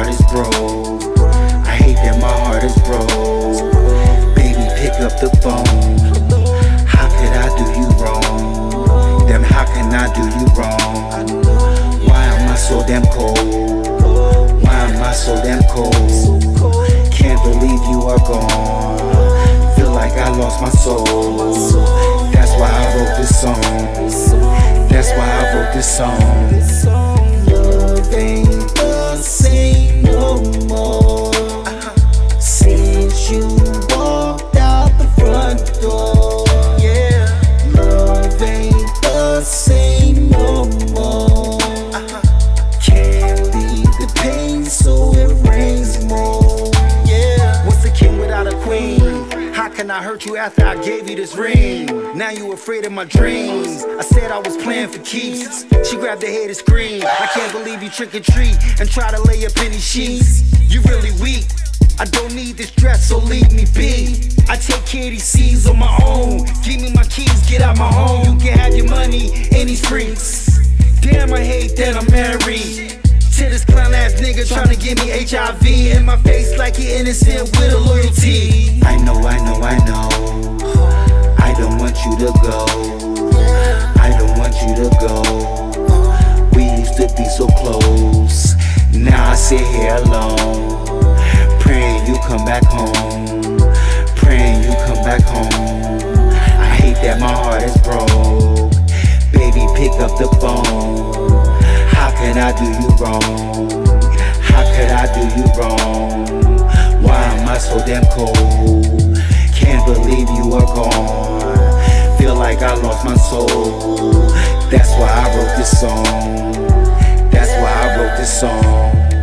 heart is broke. I hate that my heart is broke. Baby, pick up the phone. How could I do you wrong? Damn, how can I do you wrong? Why am I so damn cold? Why am I so damn cold? Can't believe you are gone. Feel like I lost my soul. That's why I wrote this song. That's why I wrote this song. Love ain't the same no more since you walked out the front door. Yeah, love ain't the same no more. Can't leave the pain, so it rains more. Yeah, what's a king without a queen? How can I hurt you after I gave you this ring? Now you afraid of my dreams. I said I was playing for keeps. She grabbed her head and screamed. I can't believe you trick or treat and try to lay up in these sheets. You really weak. I don't need this dress, so leave me be. I take care of these seeds on my own. Give me my keys, get out my home. You can have your money in these freaks. Damn, I hate that I'm married to this clown ass nigga tryna give me HIV in my face like he innocent with a loyalty. I know, I know, I know. I don't want you to go. I don't want you to go. We used to be so close. Now I sit here alone, praying you come back home. Praying you come back home. I hate that my heart is broke. Baby, pick up the phone. How could I do you wrong? How could I do you wrong? Why am I so damn cold? Can't believe you are gone. Feel like I lost my soul. That's why I wrote this song. That's why I wrote this song.